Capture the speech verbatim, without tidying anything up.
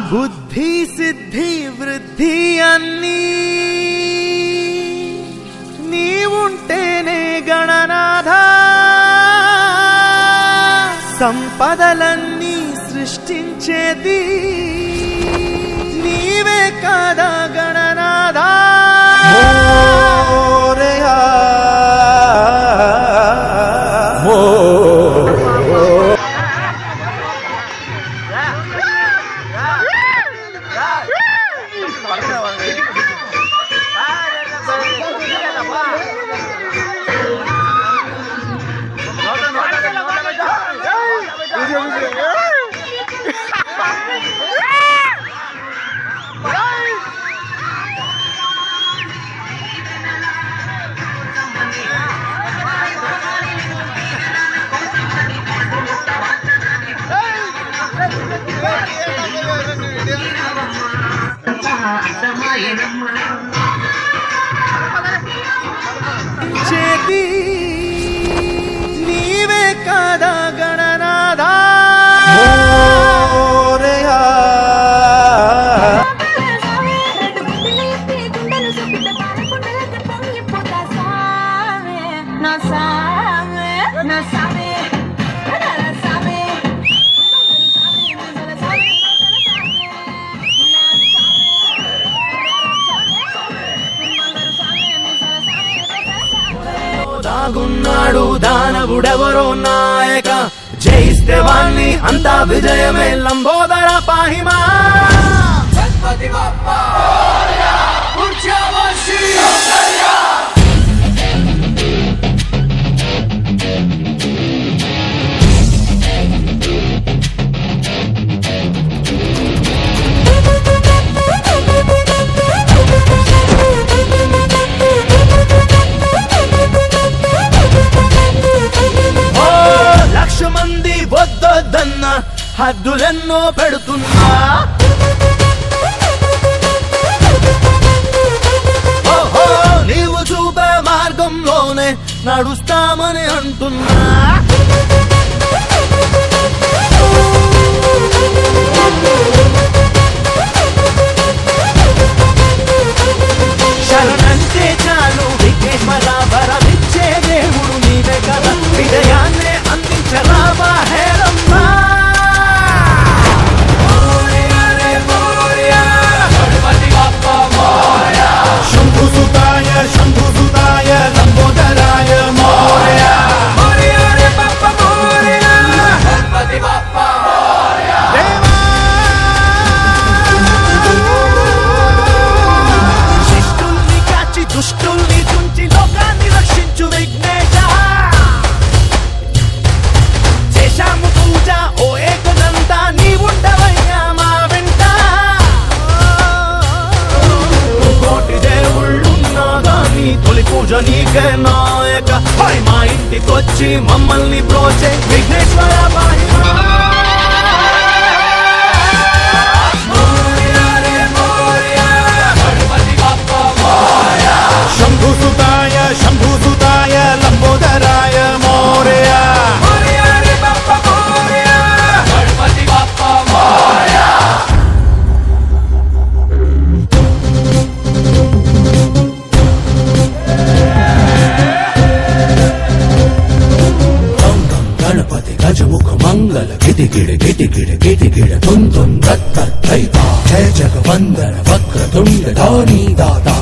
బుద్ధి సిద్ధి వృద్ధి అన్నీ నీవుంటేనే గణనాథ సంపదలన్నీ సృష్టించేది నీవే కదా గణనాథ మోరయా మో చేతి నీవే కదా గణనాథ మోరయా దాగున్నాడు దానవుడెవరో నాయక జయిస్తే వాణ్ణి అంతా విజయమే లంబోదర పాహిమా గణపతి బప్పా మోరియా ఉర్జావంశీ సౌందర్య మంది వద్దొద్దన్న హద్దులెన్నో పెడుతున్నా ఓహో నీవు చూపే మార్గంలోనే నడుస్తామని అంటున్నా శరణంటే చాలు విఘ్నేశ్వర వరమిచ్చే దేవుడు నీవే కదా విజయాన్నే అందించరావా హేరమ్మా శంభుసుతాయ శంభుసుతాయ లంబోదరాయ మోరియా మోరియా రే బప్ప మోరియా గణపతి బప్ప మోరియా దేవా శిష్టుల్ని కాచి దుష్టుల్ని తుంచి లోకాన్ని రక్షించు విఘ్నేశ చేశాము పూజ ఓ ఏకదంతా నీవుండవయ్యా మా వెంట కోటి దేవుళ్ళున్నా గాని తొలి పూజ నీకే నాయక మా ఇంటికొచ్చి మమ్మల్ని ప్రోచే విఘ్నేశ్వర పాహిమా శంభుసుతాయ శంభుసుతాయ లంబోదరాయ మోరియా గణపతి గజముఖ మంగళ గిటిగిడ గిటిగిడ గిటిగిడ తుం తుం రత్త జయ జగవందన వక్రతుండ ధానీ దాదా